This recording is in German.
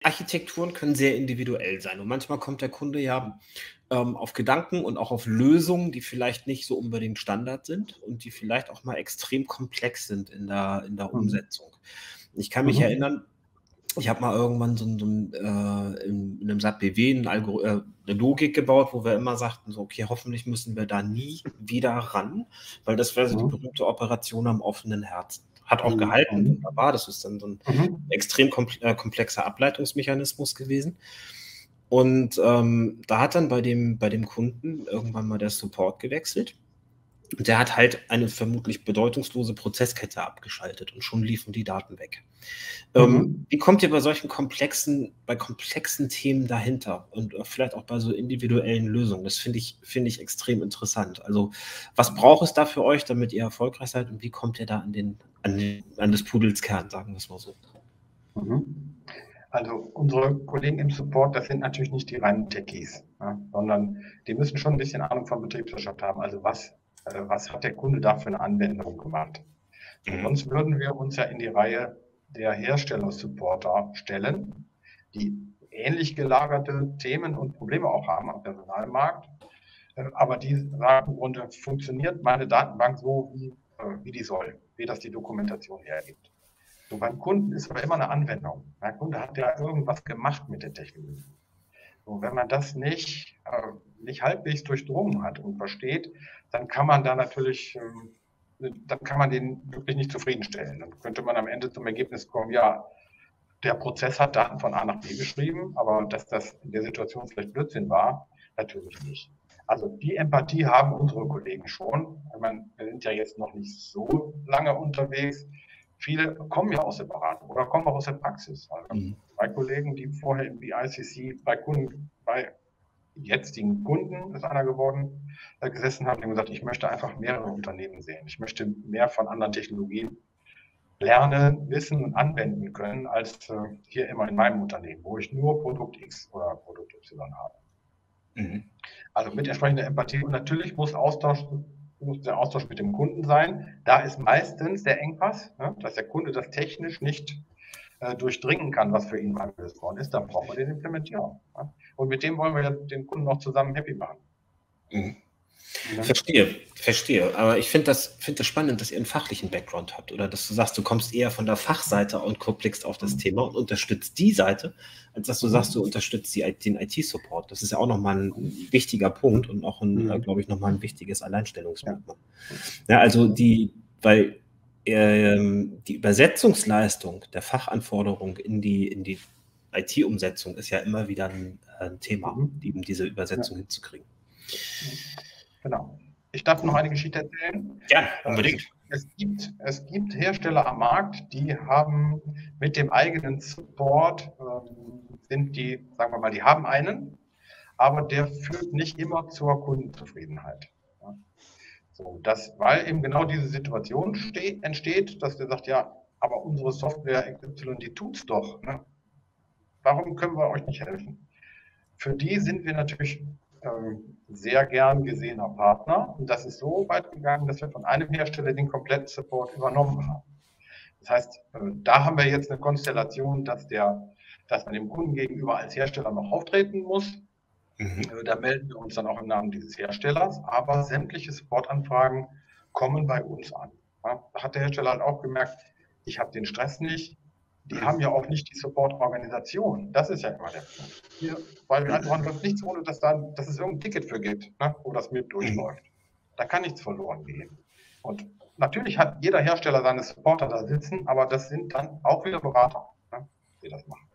Architekturen können sehr individuell sein und manchmal kommt der Kunde ja auf Gedanken und auch auf Lösungen, die vielleicht nicht so unbedingt Standard sind und die vielleicht auch mal extrem komplex sind in der Umsetzung. Ich kann mich erinnern, ich habe mal irgendwann in einem SAP BW eine Logik gebaut, wo wir immer sagten, so, okay, hoffentlich müssen wir da nie wieder ran, weil das wäre so die berühmte Operation am offenen Herzen. Hat auch gehalten, wunderbar. Das ist dann so ein extrem komplexer Ableitungsmechanismus gewesen. Und da hat dann bei dem Kunden irgendwann mal der Support gewechselt. Und der hat halt eine vermutlich bedeutungslose Prozesskette abgeschaltet und schon liefen die Daten weg. Wie kommt ihr bei solchen komplexen Themen dahinter und vielleicht auch bei so individuellen Lösungen? Das finde ich extrem interessant. Also was braucht es da für euch, damit ihr erfolgreich seid und wie kommt ihr da an des Pudels Kern, sagen wir es mal so? Also unsere Kollegen im Support, das sind natürlich nicht die reinen Techies, ja, sondern die müssen schon ein bisschen Ahnung von Betriebswirtschaft haben. Also was hat der Kunde da für eine Anwendung gemacht? Sonst würden wir uns ja in die Reihe der Hersteller-Supporter stellen, die ähnlich gelagerte Themen und Probleme auch haben am Personalmarkt, aber die sagen im Grunde, funktioniert meine Datenbank so, wie die soll, wie das die Dokumentation hergibt. So, beim Kunden ist aber immer eine Anwendung. Der Kunde hat ja irgendwas gemacht mit der Technologie. So, wenn man das nicht halbwegs durchdrungen hat und versteht, dann kann man da natürlich, dann kann man den wirklich nicht zufriedenstellen. Dann könnte man am Ende zum Ergebnis kommen, ja, der Prozess hat Daten von A nach B geschrieben, aber dass das in der Situation vielleicht Blödsinn war, natürlich nicht. Also die Empathie haben unsere Kollegen schon. Ich meine, wir sind ja jetzt noch nicht so lange unterwegs. Viele kommen ja aus der Beratung oder kommen auch aus der Praxis. Also zwei Kollegen, die vorher im BICC bei jetzigen Kunden, ist einer geworden, gesessen haben und gesagt, ich möchte einfach mehrere Unternehmen sehen. Ich möchte mehr von anderen Technologien lernen, wissen und anwenden können, als hier immer in meinem Unternehmen, wo ich nur Produkt X oder Produkt Y habe. Also mit entsprechender Empathie. Und natürlich muss der Austausch mit dem Kunden sein. Da ist meistens der Engpass, ne, dass der Kunde das technisch nicht durchdringen kann, was für ihn angelöst worden ist. Dann brauchen wir den Implementierer. Ja. Und mit dem wollen wir den Kunden noch zusammen happy machen. Verstehe. Aber ich finde das spannend, dass ihr einen fachlichen Background habt oder dass du sagst, du kommst eher von der Fachseite und blickst auf das Thema und unterstützt die Seite, als dass du sagst, du unterstützt den IT-Support. Das ist ja auch nochmal ein wichtiger Punkt und auch, glaube ich, nochmal ein wichtiges Alleinstellungsmerkmal. Ja, also weil die Übersetzungsleistung der Fachanforderung in die IT-Umsetzung ist ja immer wieder ein Thema, diese Übersetzung hinzukriegen. Genau. Ich darf noch eine Geschichte erzählen. Ja, unbedingt. Es gibt Hersteller am Markt, die haben mit dem eigenen Support, sagen wir mal, die haben einen, aber der führt nicht immer zur Kundenzufriedenheit. Ja. So, weil eben genau diese Situation entsteht, dass der sagt, ja, aber unsere Software XY, die tut's doch. Ne? Warum können wir euch nicht helfen? Für die sind wir natürlich sehr gern gesehener Partner. Und das ist so weit gegangen, dass wir von einem Hersteller den kompletten Support übernommen haben. Das heißt, da haben wir jetzt eine Konstellation, dass man dem Kunden gegenüber als Hersteller noch auftreten muss. Da melden wir uns dann auch im Namen dieses Herstellers, aber sämtliche Supportanfragen kommen bei uns an. Ja, da hat der Hersteller halt auch gemerkt, ich habe den Stress nicht. Die haben ja auch nicht die Support-Organisation. Das ist ja immer der Punkt. Weil wir einfach läuft nichts, ohne dass es irgendein Ticket für gibt, ne, wo das MIP durchläuft. Da kann nichts verloren gehen. Und natürlich hat jeder Hersteller seine Supporter da sitzen, aber das sind dann auch wieder Berater, ne, die das machen.